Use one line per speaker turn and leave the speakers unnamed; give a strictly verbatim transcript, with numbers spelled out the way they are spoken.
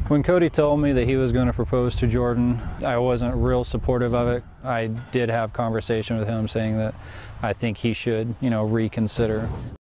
When Cody told me that he was going to propose to Jordan, I wasn't real supportive of it. I did have conversation with him saying that I think he should, you know, reconsider.